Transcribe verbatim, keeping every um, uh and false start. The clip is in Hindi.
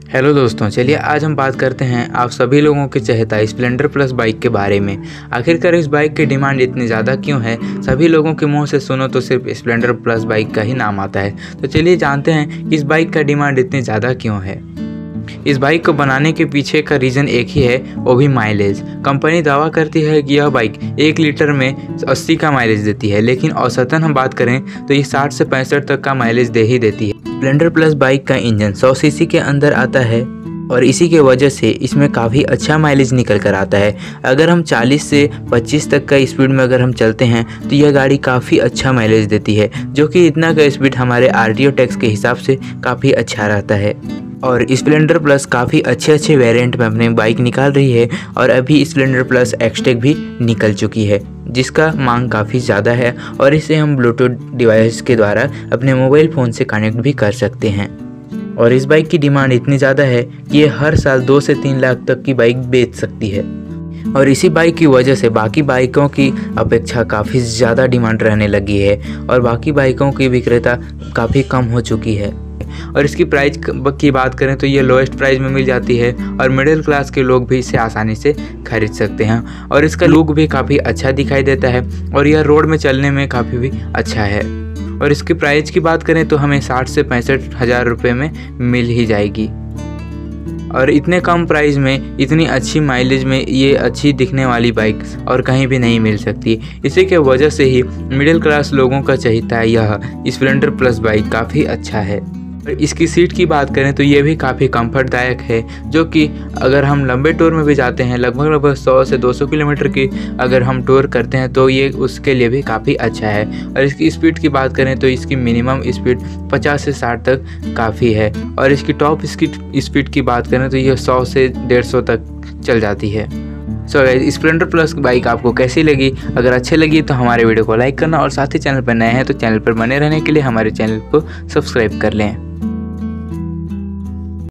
हेलो दोस्तों, चलिए आज हम बात करते हैं आप सभी लोगों के चहेता स्प्लेंडर प्लस बाइक के बारे में। आखिरकार इस बाइक की डिमांड इतनी ज़्यादा क्यों है? सभी लोगों के मुंह से सुनो तो सिर्फ स्प्लेंडर प्लस बाइक का ही नाम आता है। तो चलिए जानते हैं कि इस बाइक का डिमांड इतनी ज़्यादा क्यों है। इस बाइक को बनाने के पीछे का रीज़न एक ही है, वो भी माइलेज। कंपनी दावा करती है कि यह बाइक एक लीटर में अस्सी का माइलेज देती है, लेकिन औसतन हम बात करें तो ये साठ से पैंसठ तक का माइलेज दे ही देती है। स्प्लेंडर प्लस बाइक का इंजन सौ सीसी के अंदर आता है और इसी के वजह से इसमें काफ़ी अच्छा माइलेज निकल कर आता है। अगर हम चालीस से पच्चीस तक का स्पीड में अगर हम चलते हैं तो यह गाड़ी काफ़ी अच्छा माइलेज देती है, जो कि इतना का स्पीड हमारे आरटीओ टैक्स के हिसाब से काफ़ी अच्छा रहता है। और स्प्लेंडर प्लस काफ़ी अच्छे अच्छे वेरिएंट में अपनी बाइक निकाल रही है और अभी स्प्लेंडर प्लस एक्सटेक भी निकल चुकी है, जिसका मांग काफ़ी ज़्यादा है और इसे हम ब्लूटूथ डिवाइस के द्वारा अपने मोबाइल फ़ोन से कनेक्ट भी कर सकते हैं। और इस बाइक की डिमांड इतनी ज़्यादा है कि ये हर साल दो से तीन लाख तक की बाइक बेच सकती है और इसी बाइक की वजह से बाकी बाइकों की अपेक्षा काफ़ी ज़्यादा डिमांड रहने लगी है और बाकी बाइकों की विक्रेता काफ़ी कम हो चुकी है। और इसकी प्राइस की बात करें तो ये लोएस्ट प्राइस में मिल जाती है और मिडिल क्लास के लोग भी इसे आसानी से खरीद सकते हैं और इसका लुक भी काफ़ी अच्छा दिखाई देता है और यह रोड में चलने में काफ़ी भी अच्छा है। और इसकी प्राइस की बात करें तो हमें साठ से पैंसठ हज़ार रुपये में मिल ही जाएगी और इतने कम प्राइस में इतनी अच्छी माइलेज में ये अच्छी दिखने वाली बाइक और कहीं भी नहीं मिल सकती। इसी के वजह से ही मिडिल क्लास लोगों का चहेता यह स्प्लेंडर प्लस बाइक काफ़ी अच्छा है। इसकी सीट की बात करें तो ये भी काफ़ी कंफर्टदायक है, जो कि अगर हम लंबे टूर में भी जाते हैं, लगभग लगभग सौ से दो सौ किलोमीटर की अगर हम टूर करते हैं तो ये उसके लिए भी काफ़ी अच्छा है। और इसकी स्पीड की बात करें तो इसकी मिनिमम स्पीड पचास से साठ तक काफ़ी है और इसकी टॉप इसकी स्पीड की बात करें तो ये सौ से डेढ़ सौ तक चल जाती है। So guys, Splendor plus bike आपको कैसी लगी? अगर अच्छी लगी तो हमारे वीडियो को लाइक करना और साथ ही चैनल पर नए हैं तो चैनल पर बने रहने के लिए हमारे चैनल को सब्सक्राइब कर लें।